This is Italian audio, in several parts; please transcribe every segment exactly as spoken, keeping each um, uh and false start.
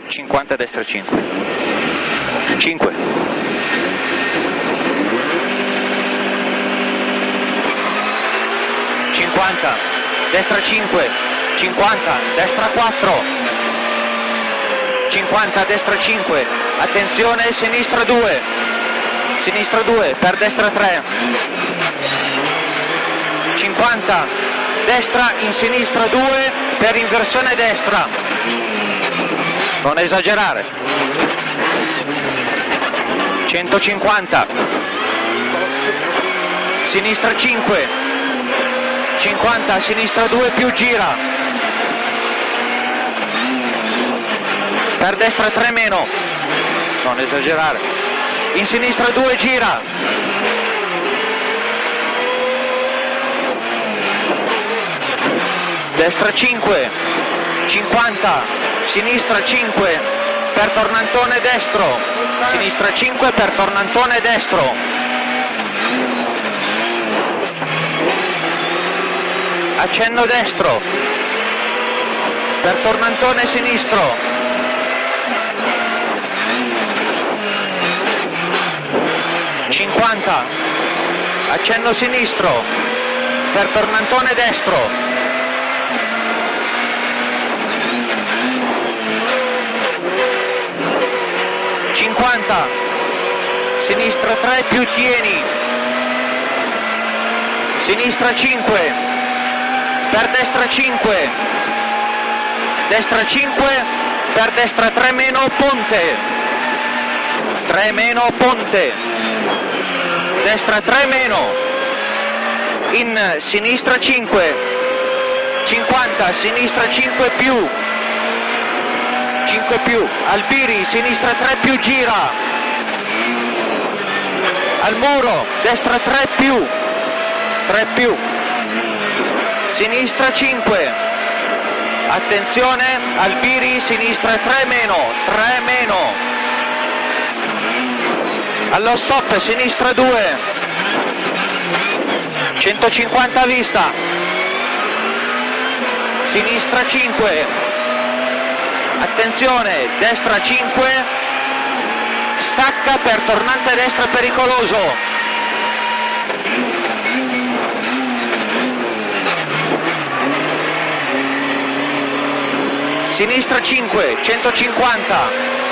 cinquanta, destra cinque. cinque. cinquanta, destra cinque. cinquanta, destra quattro. cinquanta, destra cinque. Attenzione, sinistra due. Sinistra due, per destra tre. cinquanta, destra in sinistra due, per inversione destra. Non esagerare. centocinquanta. Sinistra cinque. cinquanta, sinistra due più gira. Per destra tre meno. Non esagerare. In sinistra due gira. Destra cinque. cinquanta. Sinistra cinque. Per tornantone destro. Sinistra cinque per tornantone destro. Accenno destro. Per tornantone sinistro. cinquanta. Accenno sinistro. Per tornantone destro. cinquanta, sinistra tre più tieni, sinistra cinque, per destra cinque, destra cinque, per destra tre meno ponte, tre meno ponte, destra tre meno, in sinistra cinque, cinquanta, sinistra cinque più, cinque più, Albiri, sinistra tre più gira, al muro, destra tre più, tre più, sinistra cinque, attenzione, Albiri, sinistra tre meno, tre meno, allo stop, sinistra due, centocinquanta a vista, sinistra cinque, attenzione, destra cinque, stacca per tornante destra pericoloso. Sinistra cinque, centocinquanta.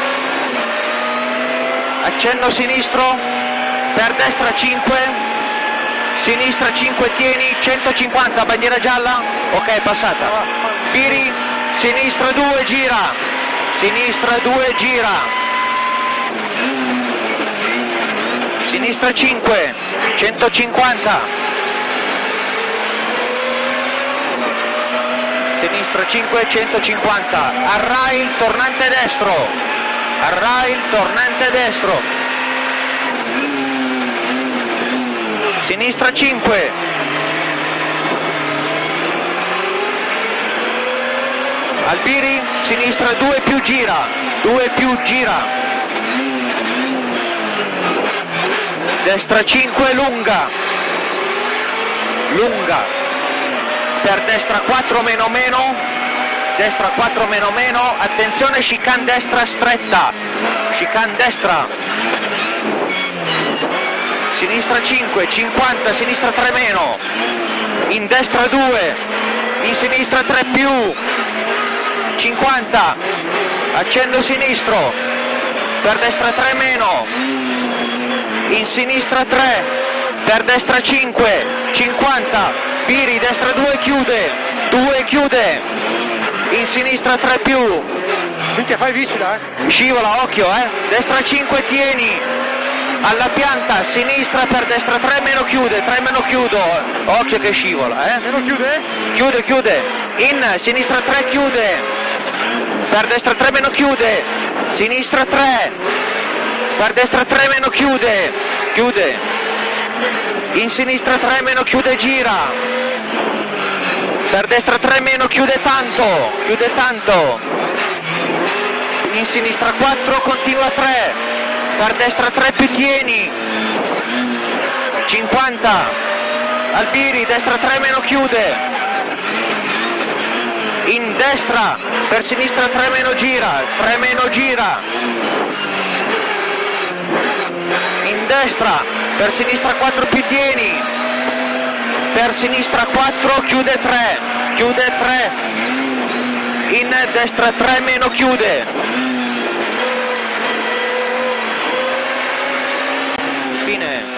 Accenno sinistro, per destra cinque, sinistra cinque tieni, centocinquanta, bandiera gialla, ok, passata. Biri, sinistra due gira, sinistra due gira, sinistra cinque, centocinquanta, sinistra cinque, centocinquanta, arrai tornante destro, arrai tornante destro, sinistra cinque, Albiri, sinistra due più gira, due più gira, destra cinque lunga, lunga, per destra quattro meno meno, destra quattro meno meno, attenzione chicane destra stretta, chicane destra, sinistra cinque, cinquanta, sinistra tre meno, in destra due, in sinistra tre più, cinquanta, accenno sinistro, per destra tre meno, in sinistra tre, per destra cinque, cinquanta, Biri, destra due chiude, due chiude, in sinistra tre più, minchia fai vicina eh? Scivola, occhio eh, destra cinque tieni, alla pianta, sinistra per destra tre meno chiude, tre meno chiudo, occhio che scivola eh. Meno chiude? Chiude, chiude, in sinistra tre chiude, per destra tre meno chiude, sinistra tre, per destra tre meno chiude, chiude, in sinistra tre meno chiude gira, per destra tre meno chiude tanto, chiude tanto, in sinistra quattro continua tre, per destra tre più tieni, cinquanta, Albiri, destra tre meno chiude, in in destra, per sinistra tre meno gira, tre meno gira, in destra, per sinistra quattro più tieni, per sinistra quattro, chiude tre, chiude tre, in destra tre meno chiude, fine.